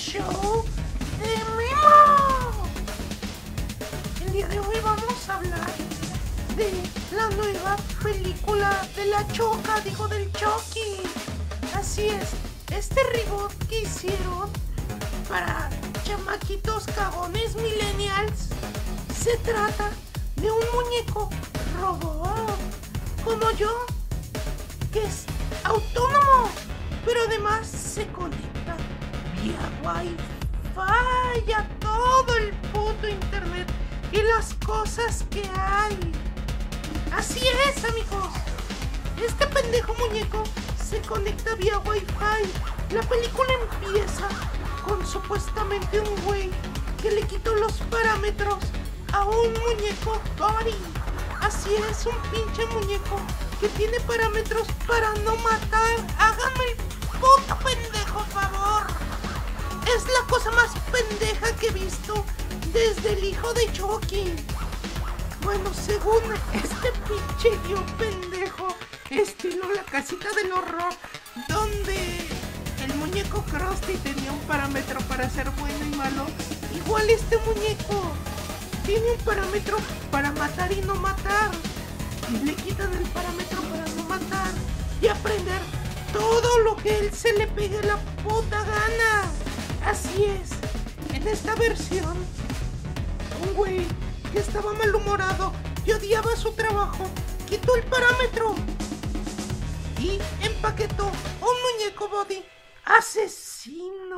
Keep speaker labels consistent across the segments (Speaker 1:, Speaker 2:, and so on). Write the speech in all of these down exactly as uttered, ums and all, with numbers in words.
Speaker 1: show de Memo. El día de hoy vamos a hablar de la nueva película de la Choca, digo del Chucky. Así es, este reboot que hicieron para chamaquitos cagones millennials se trata de un muñeco robot como yo, que es autónomo, pero además se conecta vía Wi-Fi a todo el puto internet y las cosas que hay. Así es, amigos, este pendejo muñeco se conecta vía Wi-Fi. La película empieza con supuestamente un güey que le quitó los parámetros a un muñeco Dory. Así es, un pinche muñeco que tiene parámetros para no matar. Háganme el puto pendejo favor. Es la cosa más pendeja que he visto desde el hijo de Chucky. Bueno, según este pinche guión pendejo, estilo La Casita del Horror, donde el muñeco Krusty tenía un parámetro para ser bueno y malo, igual este muñeco tiene un parámetro para matar y no matar. Le quitan el parámetro para no matar y aprender todo lo que él se le pegue la puta gana. Así es, en esta versión, un güey que estaba malhumorado y odiaba su trabajo quitó el parámetro y empaquetó un muñeco body asesino.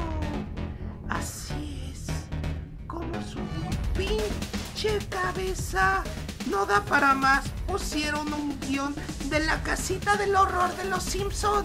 Speaker 1: Así es, como su pinche cabeza no da para más, pusieron un guión de La Casita del Horror de los Simpson.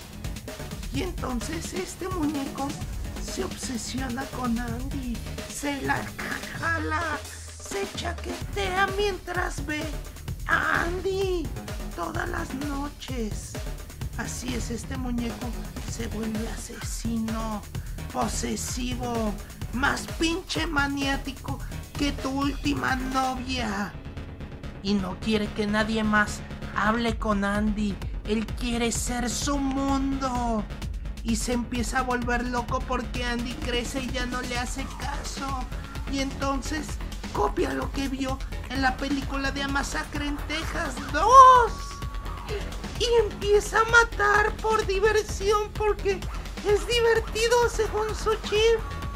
Speaker 1: Y entonces este muñeco se obsesiona con Andy, se la jala, se chaquetea mientras ve a Andy todas las noches. Así es, este muñeco se vuelve asesino, posesivo, más pinche maniático que tu última novia. Y no quiere que nadie más hable con Andy. Él quiere ser su mundo. Y se empieza a volver loco porque Andy crece y ya no le hace caso. Y entonces copia lo que vio en la película de A Masacre en Texas dos. Y empieza a matar por diversión porque es divertido según su chip.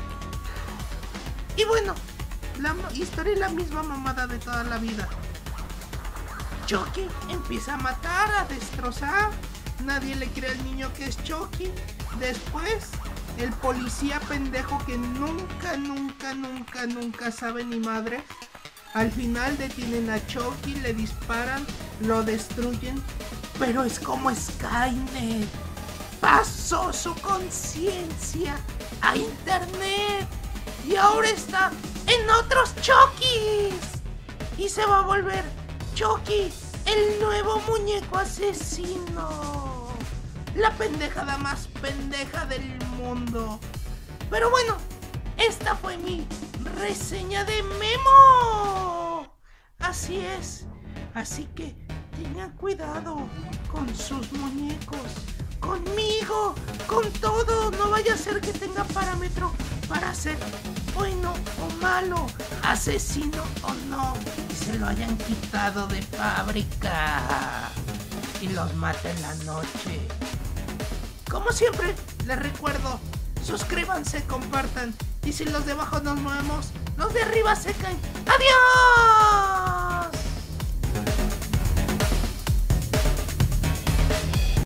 Speaker 1: Y bueno, la historia es la misma mamada de toda la vida. Chucky empieza a matar, a destrozar. Nadie le cree al niño que es Chucky. Después, el policía pendejo que nunca, nunca, nunca, nunca sabe ni madre. Al final detienen a Chucky, le disparan, lo destruyen. Pero es como Skynet. Pasó su conciencia a internet. Y ahora está en otros Chuckys. Y se va a volver Chucky, el nuevo muñeco asesino. La pendejada más pendeja del mundo. Pero bueno, esta fue mi reseña de Memo. Así es. Así que tengan cuidado con sus muñecos, conmigo, con todo. No vaya a ser que tenga parámetro para ser bueno o malo, asesino o no, y se lo hayan quitado de fábrica y los mate en la noche. Como siempre, les recuerdo, suscríbanse, compartan, y si los de abajo nos movemos, los de arriba se caen. ¡Adiós!